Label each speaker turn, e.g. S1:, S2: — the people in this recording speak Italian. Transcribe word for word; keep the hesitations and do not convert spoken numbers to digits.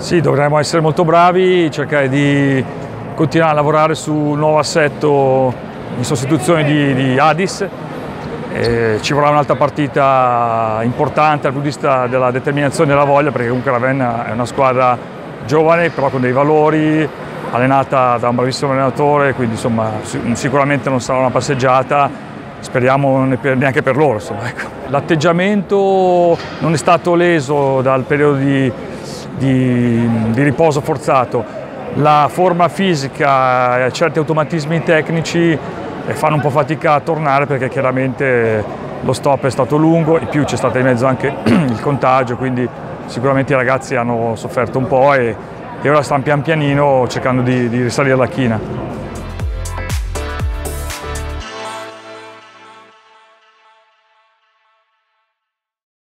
S1: Sì, dovremmo essere molto bravi, cercare di continuare a lavorare su un nuovo assetto in sostituzione di, di Adis. E ci vorrà un'altra partita importante dal punto di vista della determinazione e della voglia, perché comunque Ravenna è una squadra giovane, però con dei valori, allenata da un bravissimo allenatore, quindi insomma, sicuramente non sarà una passeggiata, speriamo neanche per loro. Ecco. L'atteggiamento non è stato leso dal periodo di, di, di riposo forzato, la forma fisica e certi automatismi tecnici fanno un po' fatica a tornare, perché chiaramente lo stop è stato lungo, in più c'è stato in mezzo anche il contagio, quindi sicuramente i ragazzi hanno sofferto un po' e, e ora stanno pian pianino cercando di, di risalire la china.